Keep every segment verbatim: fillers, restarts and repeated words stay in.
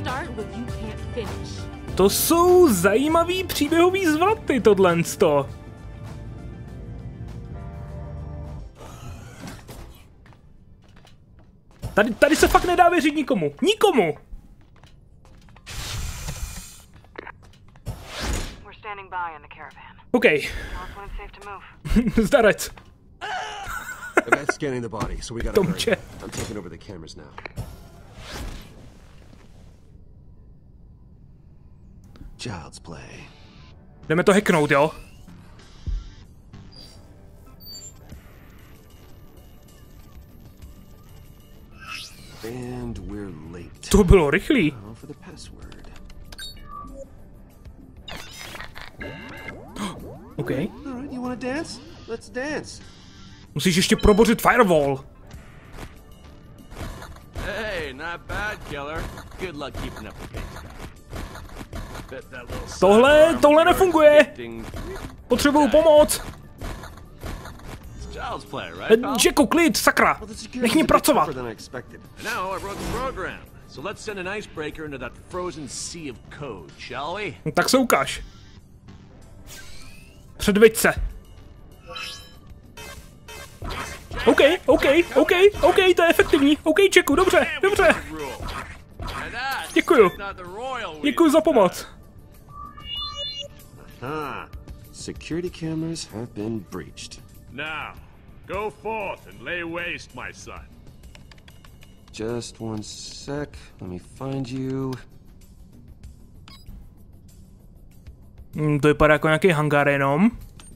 To jsou zajímavý příběhový zvraty, tohlensto. Tady, tady se fakt nedá věřit nikomu. Nikomu! OK. Zdarec. Tomče. Jdeme to hacknout, jo? To bylo rychlý. OK. Musíš ještě probořit firewall. Tohle, tohle nefunguje. Potřebuju pomoc. Jacku, klid, sakra. Nech mě pracovat. Tak se ukáž. Předveď se. OK, OK, OK, OK, to je efektivní. OK, Jacku, dobře, dobře. Děkuju. Děkuju za pomoc. Security cameras have been breached. Now, go forth and lay waste, my son. Just one sec. Let me find you. Hmm, to vypadá jako nějaký hangár jenom.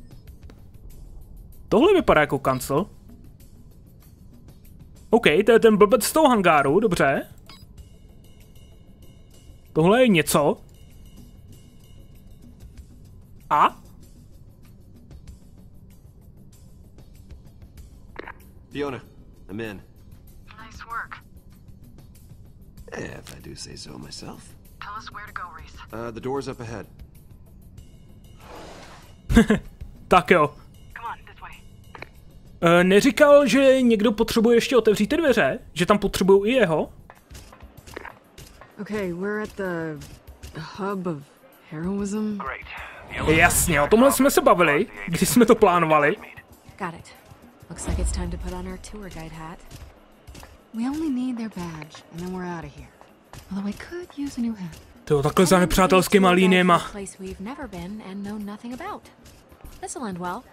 Tohle vypadá jako kancel. OK, to je ten blbec z toho hangáru, dobře. Tohle je něco. A? Fiona, I'm in. Nice work. If I do say so myself. Tell us where to go, Reese. Uh, the door's up ahead. Tak jo. Come on, this way. Uh, neříkal, že někdo potřebuje ještě otevřít ty dveře? Že tam potřebují i jeho? Okay, we're at the hub of heroism. Jasně, o tomhle jsme se bavili, když jsme to plánovali. Got it. Looks like it's time to put on our tour guide hat. We only need their badge, and then we're out of here. Although I could use a new hat. To takhle za nepřátelskýma líniema. Place we've never been and know nothing about. This'll end well.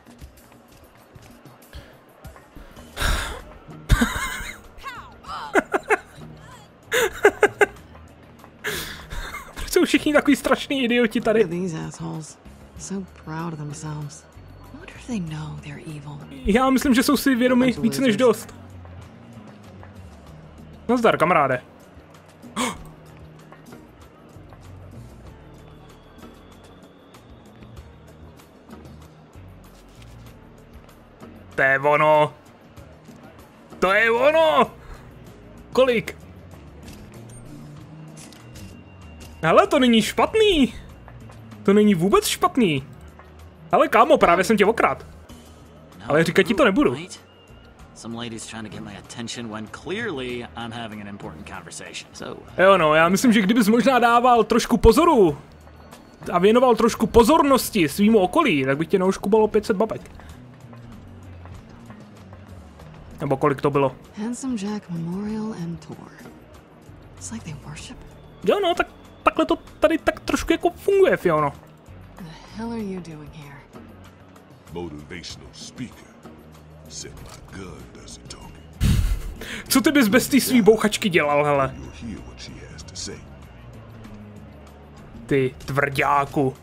Proč jsou všichni takový strašný idioti tady? These assholes, so proud of themselves. I wonder if they know they're evil. Já myslím, že jsou si vědomi víc než dost. Nazdar, kamaráde. To je ono. To je ono. Kolik? Hele, to není špatný. To není vůbec špatný. Ale kámo, právě jsem tě okrát. Ale říkat ti to nebudu. Jo no, já myslím, že kdybys možná dával trošku pozoru a věnoval trošku pozornosti svýmu okolí, tak bych tě nauškubalo pět set babek. Nebo kolik to bylo? Handsome Jack Memorial and Tour. It's like they worship. Jo no, tak takhle to tady tak trošku jako funguje, Fiono. What the hell are you doing here? Motivational speaker. Said my gun does the talking. Co ty bys bez té svý bouchačky dělal, hele? Ty tvrďáku.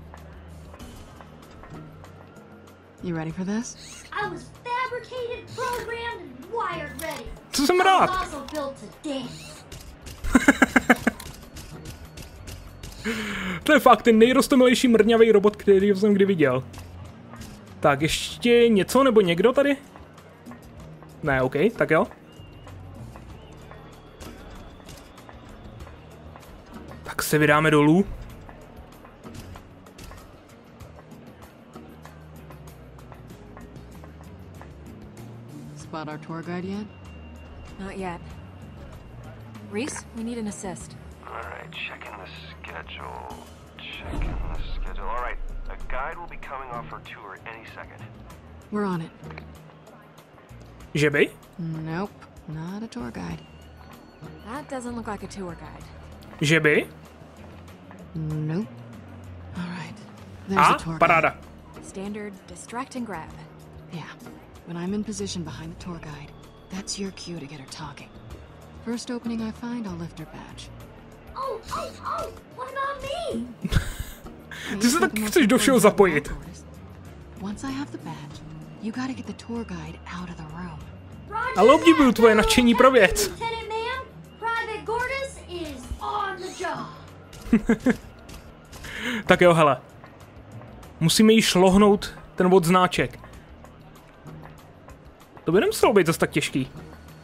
You ready for this? I was fabricated, programmed, and wired ready. Co jsem rád? I was also built to dance. To je fakt ten nejrostomilejší mrňavý robot, který jsem kdy viděl. Tak, ještě něco nebo někdo tady? Ne, OK, tak jo. Tak se vydáme dolů. Spot our tour guide yet? Not yet. Reese, we need an assist. All right, checking the schedule. Checking the schedule. All right, a guide will be coming off her tour any second. We're on it. Že by? Nope, not a tour guide. That doesn't look like a tour guide. Že by? Nope. All right. There's a A, tour paráda. guide. Standard distract and grab. Yeah. When I'm in position behind the tour guide, that's your cue to get her talking. First opening I find, I'll lift her badge. Oh, oh, oh! What about me? Ty se tak chceš do všeho zapojit. Once I have the badge, you gotta get the tour guide out of the room. Ale obdivuju tvoje nadšení pro věc. Lieutenant Ma'am, Private Gordis is on the job. Tak jo, hele. Musíme jí šlohnout ten odznáček. To by nemuselo být zase tak těžký.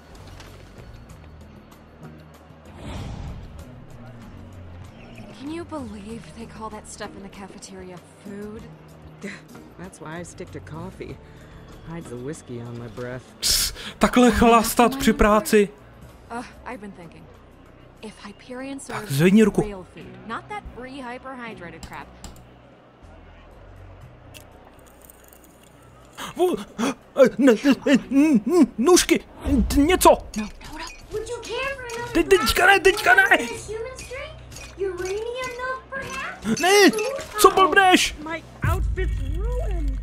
Can you believe they call that stuff in the cafeteria food? That's why I stick to coffee. Hides the whiskey on my breath. Pss, takhle chlastat při práci. Uh, I've been thinking. If Hyperion serves zvedni ruku. real food, not that free hyperhydrated crap. Ne, nůžky, něco. Would you care for another Teď, teďka ne, teďka ne. human strength? Uranium milk, perhaps? Ne, co blbneš? My outfit's ruined.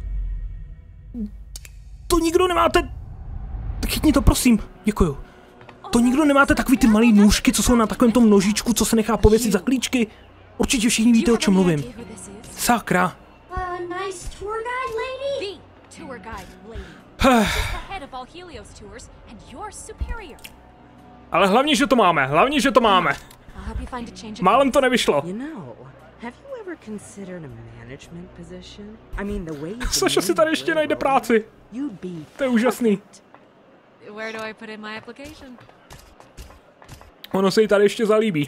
To nikdo nemáte. Chytni to, prosím, děkuju. To nikdo nemáte takový ty malý nůžky, co jsou na takovém tom nožičku, co se nechá pověsit za klíčky? Určitě všichni víte, o čem mluvím. Sakra. A nice tour guide lady? The tour guide lady. The head of all Helios tours and your superior. Ale hlavně, že to máme, hlavně, že to máme. I'll help you find a change of Málem to nevyšlo. You know, have you ever considered a management position? I mean, the way you Saša si tady ještě najde práci. You'd be To je úžasný. Where do I put in my application? Ono se jí tady ještě zalíbí.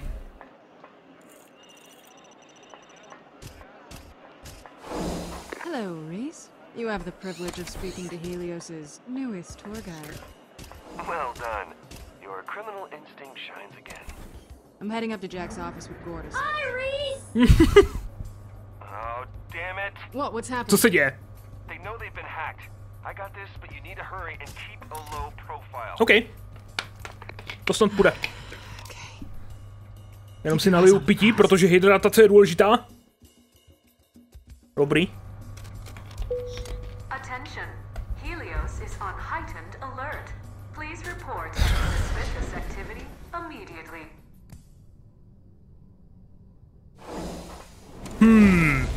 Hello, Reese. You have the privilege of speaking to Helios's newest tour guide. Well done. Your criminal instinct shines again. I'm heading up to Jack's office with Gordis. Hi, Reese! Oh, damn it. What? What's Co happening? se děje? They know they've been hacked. I got this, but you need to hurry and keep a low profile. OK. To snad půjde. Jenom si naliju pití, protože hydratace je důležitá. Dobrý. Attention. Helios is on heightened alert. Please report any suspicious activity immediately. Hmm.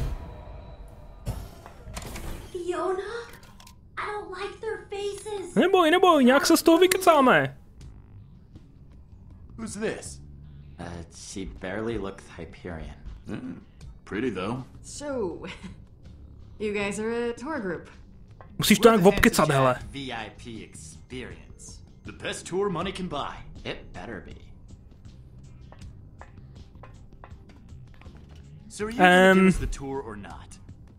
Fiona? I don't like their faces. Neboj, neboj, nějak se z toho vykecáme. Who's this? Uh, she barely looks Hyperion. Mm, pretty though. So, you guys are a tour group. Musíš to nějak obkecat, hele. V I P experience. The best tour money can buy. It better be. So are you gonna Um, give us the tour or not?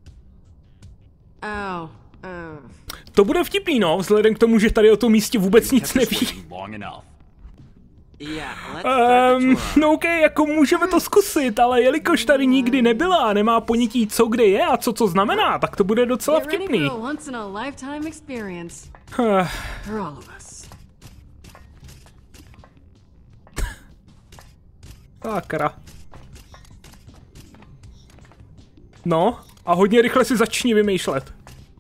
Oh, uh... To bude vtipný, no, vzhledem k tomu, že tady o tom místě vůbec nic Kept us neví. waiting long enough. Yeah, let's start the Um, tour. no ok, jako můžeme to zkusit, ale jelikož tady nikdy nebyla a nemá ponětí, co kde je a co co znamená, tak to bude docela Get ready vtipný. for a once in a lifetime experience. Uh, For all of us. Sakra. No, a hodně rychle si začni vymýšlet.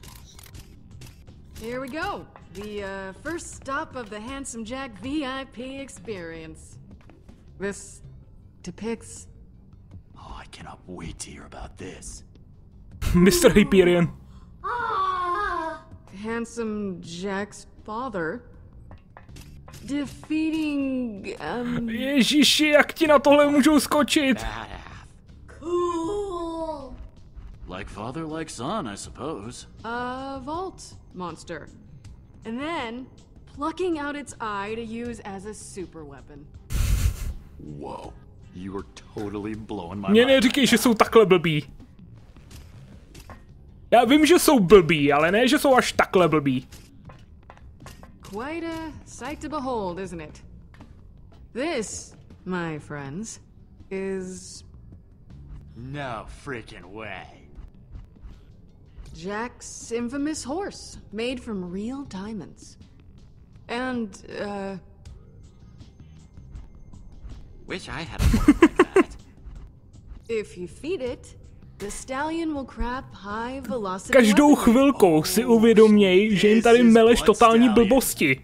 Here we go. The uh, first stop of the Handsome Jack V I P experience. This depicts... Oh, I cannot wait to hear about this. mister Hyperion. Ah! Handsome Jack's father defeating um Ježiši, jak ti na tohle můžou skočit? Cool! Like father, like son, I suppose. a vault monster, and then plucking out its eye to use as a super weapon. Whoa. You are totally blowing my Mně mind. neříkej, že jsou takhle blbí. Já vím, že jsou blbí, ale ne, že jsou až takhle blbí. Quite a sight to behold, isn't it? This, my friends, is No freaking way. Jack's infamous horse, made from real diamonds. And, uh... Wish I had a horse like that. if you feed it, the stallion will crap high velocity. Každou chvilkou si uvědoměj, že jim tady meleš totální blbosti.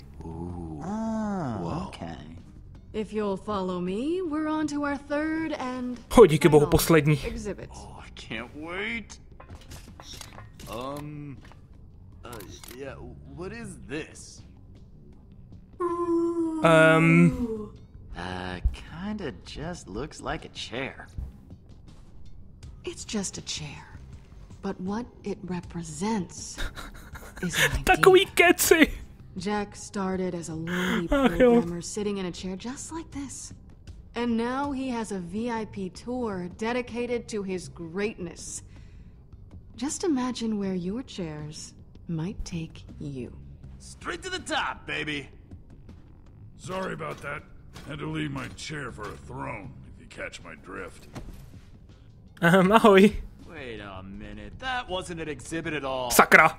If you'll follow me, we're on to our third and Ho, díky bohu, poslední. exhibit. Oh, I can't wait. Um, uh, yeah, what is this? Um, Uh, kinda just looks like a chair. It's just a chair. But what it represents is an idea. takový keci. Jack started as a lonely Ach, jo. programmer sitting in a chair just like this. And now he has a V I P tour dedicated to his greatness. Just imagine where your chairs might take you. Straight to the top, baby. Sorry about that. Had to leave my chair for a throne, if you catch my drift. Um, ahoj. Wait a minute, that wasn't an exhibit at all. Sakra.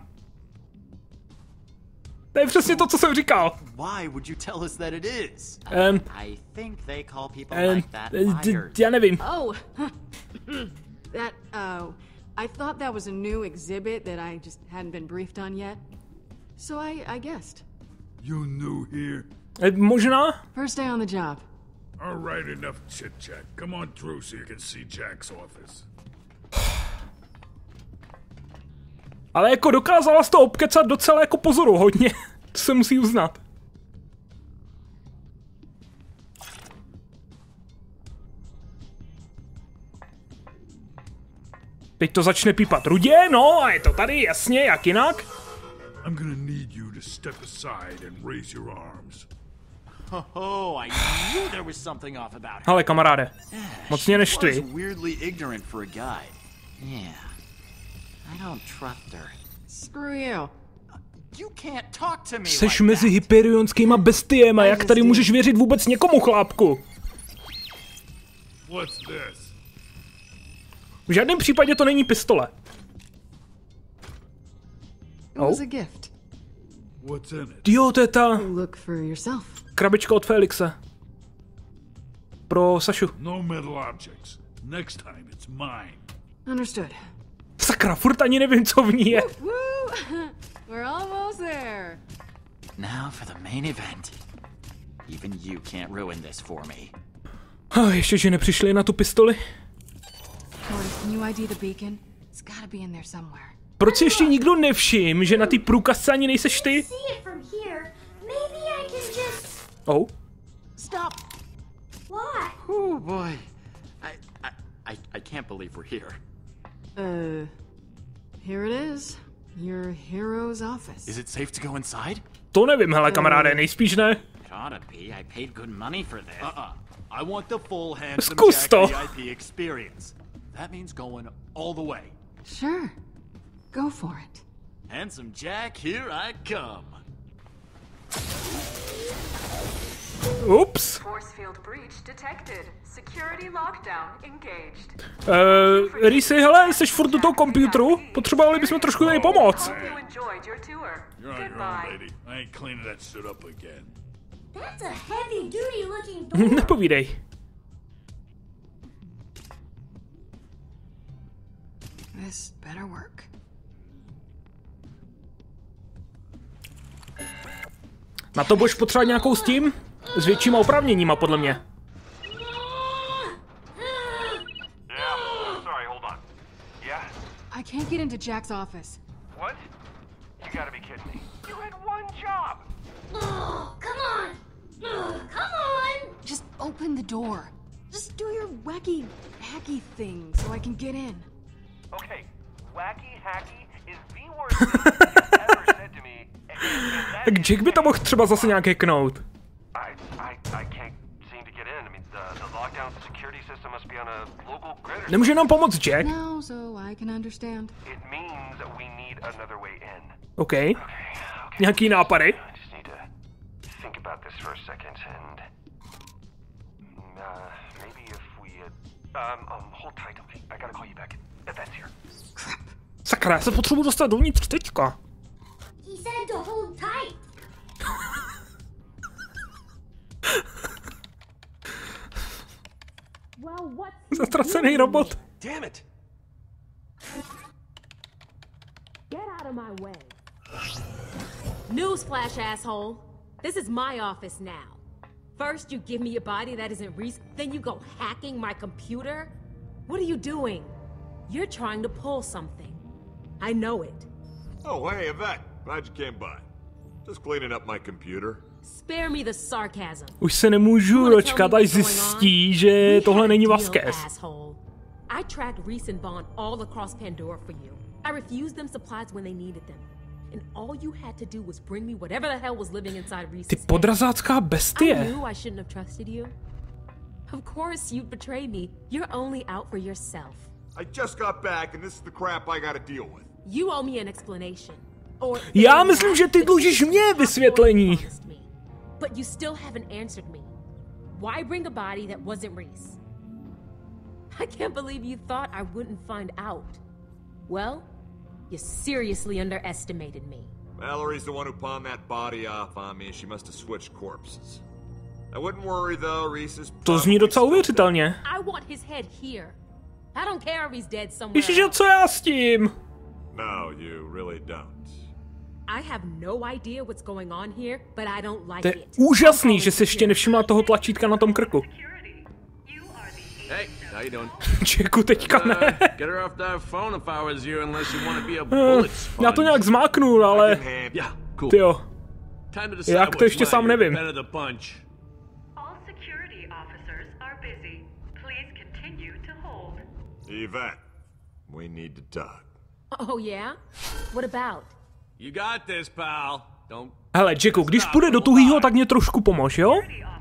To je přesně to, co jsem říkal. Why would you tell us that it is? Um, I think they call people um, like that d- liars. já nevím. Oh, that, oh, I thought that was a new exhibit that I just hadn't been briefed on yet. So I, I guessed. You new here? E, možná? First day on the job. All right, enough chit-chat. Come on through so you can see Jack's office. Ale jako dokázala z toho obkecat docela jako pozoruhodně. To se musí uznat. Teď to začne pípat rudě, no a je to tady, jasně, jak jinak. I'm gonna need you to step aside and raise your arms. Oh, I knew there was something off about her. Hele, kamaráde, moc mě neštvi. She was weirdly ignorant for a guy. Yeah. I don't trust her. Screw you. You can't talk to me Seš like mezi that. hyperionskýma bestiema, jak tady můžeš věřit vůbec někomu, chlápku? What's this? V žádném případě to není pistole. It was a gift. What's in it? Jo, to je ta Look for yourself. krabička od Felixe. Pro Sašu. No metal objects. Next time it's mine. Understood. Sakra, furt ani nevím, co v ní je. Woo! We're almost there. Now for the main event. Even you can't ruin this for me. Oh, ještě, že nepřišli na tu pistoli. Mortis, can you I D the beacon? It's gotta be in there somewhere. Proč si ještě nikdo nevšim, že na té průkazce ani nejseš ty? See it from here. Maybe I can just. Oh. Stop! What? Oh boy. I, I I I can't believe we're here. Uh, here it is. Your hero's office. Is it safe to go inside? To nevím, hele, kamaráde, nejspíš ne. Gotta be. I paid good money for this. Uh-uh. I want the full handsome Zkus Jack to. V I P experience. That means going all the way. Sure. Go for it. Handsome Jack, here I come. Ups. Force field breach detected. Security lockdown engaged. Uh, Risi, hele, jsi furt do toho počítaču? Potřebovali bychom trošku tady pomoct. Hope you enjoyed your tour. You're on your own, Goodbye. lady. I ain't cleaning that shit up again. That's a heavy duty looking door. Nepovídej. This better work. Na to budeš potřebovat nějakou s tím? S většíma oprávněníma, podle mě. Yeah, sorry, hold on. Yeah? I can't get into Jack's office. What? You gotta be kidding me. You had one job! Oh, come on. Oh, come on. Just open the door. Just do your wacky, hacky thing so I can get in. Okay, wacky hacky is the worst thing you've ever said to me. And, and that Tak is Jack by to mohl třeba zase nějak hacknout. I, I, I can't seem to get in. I mean, the, the lockdown security system must be on a local grid or Nemůže nám pomoct Jack? Now, so I can understand. It means that we need another way in. OK. Okay, okay. Nějaký nápady? I just need to think about this for a second and uh, maybe if we Um, um, hold tight, okay? I gotta call you back. That's here. Sakra, já se potřebuji dostat dovnitř teďka. He said to hold tight. Well, what's Zatracený robot. Damn it! Get out of my way. Newsflash, asshole. This is my office now. First you give me a body that isn't Reese, then you go hacking my computer? What are you doing? You're trying to pull something. I know it. Oh, hey, Yvette. Glad you came by. Just cleaning up my computer. Spare me the sarcasm. Už se nemůžu dočkat, až zjistí, že tohle není Vasquez. I tracked Reese and Vaughn all across Pandora for you. I refused them supplies when they needed them. And all you had to do was bring me whatever the hell was living inside Reese's Ty podrazácká bestie. I knew I shouldn't have trusted you. Of course you'd betray me. You're only out for yourself. I just got back and this is the crap I gotta deal with. You owe me an explanation. Or Já myslím, že ty dlužíš mě vysvětlení. But you still haven't answered me. Why bring a body that wasn't Reese? I can't believe you thought I wouldn't find out. Well, you seriously underestimated me. Mallory's the one who pawned that body off on me. She must have switched corpses. I wouldn't worry though, Reese is To zní docela uvěřitelně. I want his head here. I don't care if he's dead somewhere. Ježiš, co já s tím? No, you really don't. I have no idea what's going on here, but I don't like to je it. úžasný, že se ještě nevšimla toho tlačítka na tom krku. Hey, how you doing? Jacku, teďka ne. Uh, get her off that phone if I was you, unless you want to be a bullet sponge. Já to nějak zmáknu, ale... Yeah, cool. Tyjo. Time to decide Jak to ještě what's sám mine, nevím. better the punch. All security officers are busy. Please continue to hold. Yvette, we need to talk. Oh yeah? What about? You got this, pal. Don't. Hele, Jacku, když půjde do tuhýho, tak mě trošku pomož, jo?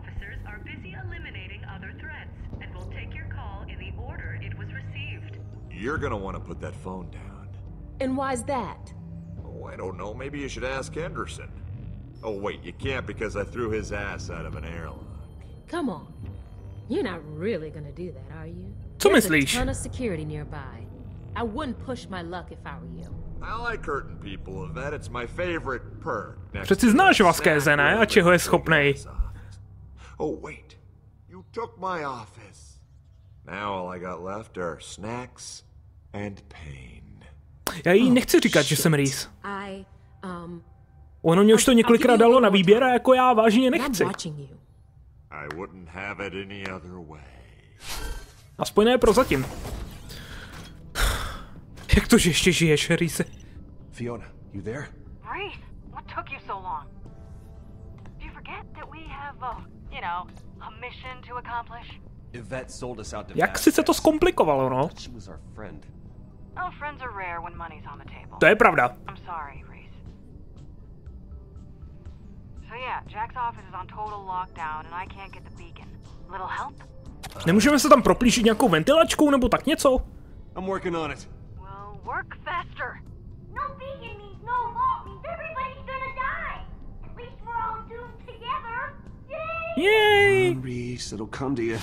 You're gonna want to put that phone down. And why's that? Oh, I don't know. Maybe you should ask Henderson. Oh, wait, you can't because I threw his ass out of an airlock. Come on. You're not really gonna do that, are you? Co There's myslíš? a ton of security nearby. I wouldn't push my luck if I were you. I like hurting people, Yvette. It's my favorite perk. Přeci znáš Vasqueze, ne? A čeho je schopnej? Oh, wait. You took my office. Now all I got left are snacks and pain. Já jí nechci říkat, že jsem Reese. I, um... Ono mě už to několikrát dalo na výběr a jako já vážně nechci. I wouldn't have it any other way. Aspoň ne prozatím. Jak to, že ještě žiješ, Reese? Fiona, you there? Reese, what took you so long? Do you forget that we have, uh, you know, a mission to accomplish? Yvette sold us out to Jak si se to zkomplikovalo, no? She was our friend. Oh, friends are rare when money's on the table. To je pravda. I'm sorry, Reese. So yeah, Jack's office is on total lockdown and I can't get the beacon. Little help? Nemůžeme se tam proplížit nějakou ventilačkou nebo tak něco? I'm working on it. Well, work faster. No beacon means no vault, means everybody's gonna die. At least we're all doomed together. Yay! Yay! Come on, Reese, it'll come to you.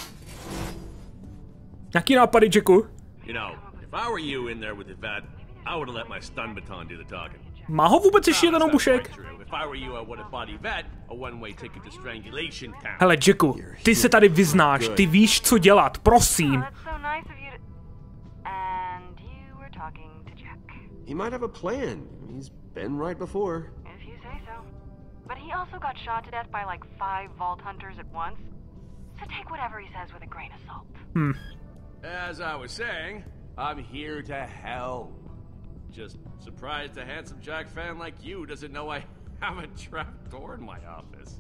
Jaký nápady, Jacku? You know, if I were you in there with Yvette, I would have let my stun baton do the talking. Má ho vůbec ještě jeden obušek? If I were you, I would have bought Yvette a one-way ticket to Strangulation Town. Hele, Jacku, ty se tady vyznáš, ty víš, co dělat, prosím. That's so nice of you to... And you were talking to Jack. He might have a plan. He's been right before. If you say so. But he also got shot to death by like five Vault Hunters at once. So take whatever he says with a grain of salt. Hmm. As I was saying, I'm here to help. Just surprised a handsome Jack fan like you doesn't know I have a trap door in my office.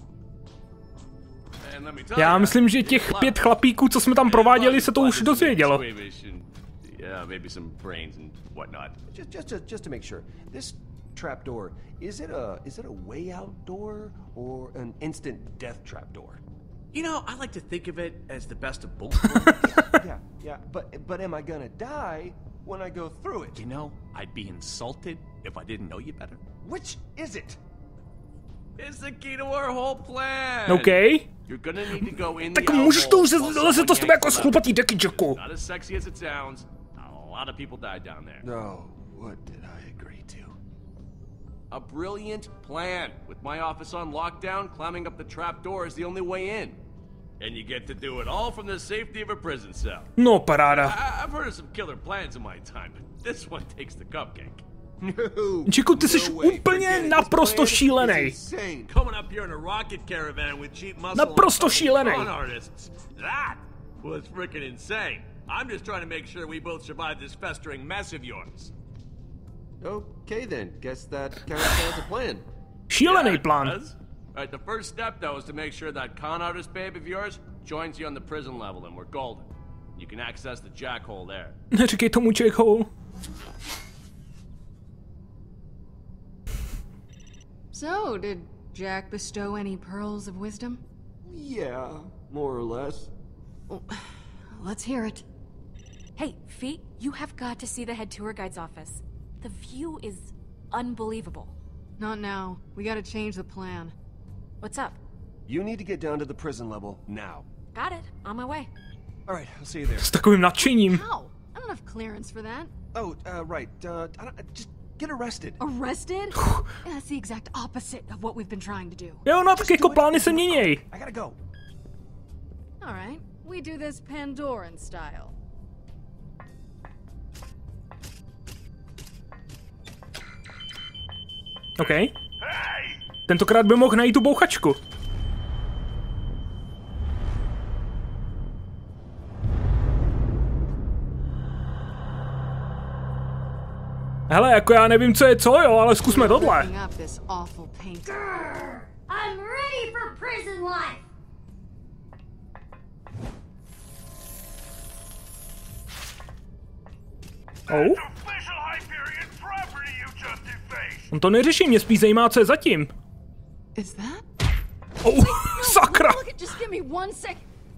And let me tell Já you, myslím, že těch pět chlapíků, co jsme tam prováděli, se to už dozvědělo. Yeah, maybe some brains and whatnot. Just, just, just, just to make sure, this trap door, is it a, is it a way out door or an instant death trap door? You know, I like to think of it as the best of both worlds. Yeah, yeah, but, but am I gonna die when I go through it? You know, I'd be insulted if I didn't know you better. Which is it? It's the key to our whole plan. Okay. You're gonna need to go in Tak the můžeš to už outholes while leze to s tebe jako someone schlupatý deky, Jacku. Not as sexy as it sounds. A lot of people died down there. No, what did I agree to? A brilliant plan. With my office on lockdown, climbing up the trap door is the only way in. And you get to do it all from the safety of a prison cell. No, paráda. I I've heard of some killer plans in my time, but this one takes the cupcake. Jacku, ty jsi úplně naprosto šílený. Coming up here in a rocket caravan with cheap muscle Naprosto and šílený. con artists. That was freaking insane. I'm just trying to make sure we both survive this festering mess of yours. Okay then, guess that counts as a plan. Šílený plán. Alright, the first step though is to make sure that con artist babe of yours joins you on the prison level and we're golden. You can access the jackhole there. Neříkej tomu jackhole. So, did Jack bestow any pearls of wisdom? Yeah, more or less. Well, let's hear it. Hey, Feet, you have got to see the head tour guide's office. The view is unbelievable. Not now. We gotta change the plan. What's up? You need to get down to the prison level now. Got it. On my way. All right, I'll see you there. S takovým nadšením. How? I don't have clearance for that. Oh, uh, right. Uh, I don't, just get arrested. Arrested? That's the exact opposite of what we've been trying to do. Jo, no tak jako plány se měněj. I gotta go. All right. We do this Pandoran style. OK. Tentokrát by mohl najít tu bouchačku. Hele, jako já nevím, co je co, jo, ale zkusme tohle. I'm ready for prison life. Oh? On to neřeší, mě spíš zajímá, co je zatím. Is that? Oh, sakra! Look at, just give me one sec.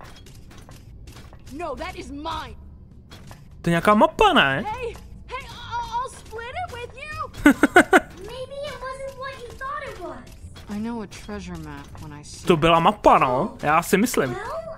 No, that is mine. To je nějaká mapa, ne? Hey, hey, I'll, I'll split it with you. Maybe it wasn't what you thought it was. I know a treasure map when I see. To byla mapa, no. Já si myslím. Well,